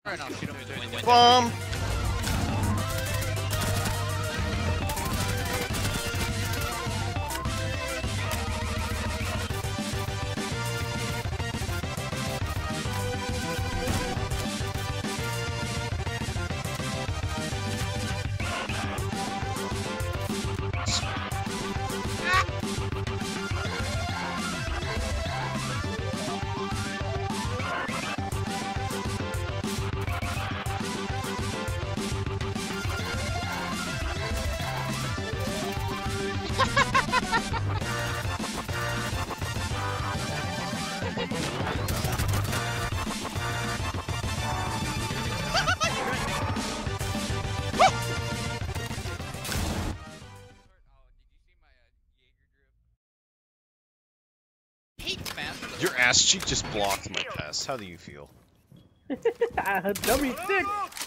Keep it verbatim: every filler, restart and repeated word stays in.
Bomb! Your ass cheek just blocked my pass. How do you feel? W six!